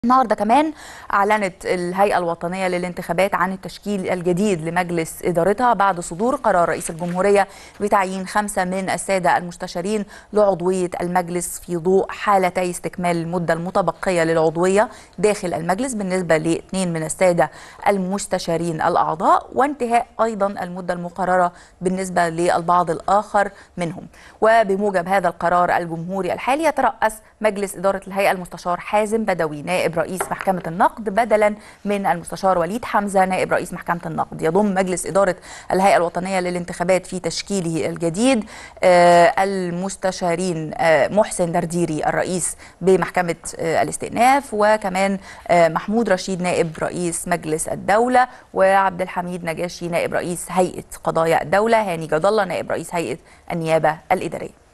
النهارده كمان أعلنت الهيئة الوطنية للانتخابات عن التشكيل الجديد لمجلس إدارتها بعد صدور قرار رئيس الجمهورية بتعيين 5 من السادة المستشارين لعضوية المجلس في ضوء حالتي استكمال المدة المتبقية للعضوية داخل المجلس بالنسبة ل2 من السادة المستشارين الأعضاء، وانتهاء أيضا المدة المقررة بالنسبة للبعض الآخر منهم. وبموجب هذا القرار الجمهوري الحالي يترأس مجلس إدارة الهيئة المستشار حازم بدوي نائب رئيس محكمة النقد بدلا من المستشار وليد حمزة نائب رئيس محكمة النقد. يضم مجلس إدارة الهيئة الوطنية للانتخابات في تشكيله الجديد المستشارين محسن درديري الرئيس بمحكمة الاستئناف، وكمان محمود رشيد نائب رئيس مجلس الدولة، وعبد الحميد نجاشي نائب رئيس هيئة قضايا الدولة، هاني جد الله نائب رئيس هيئة النيابة الإدارية.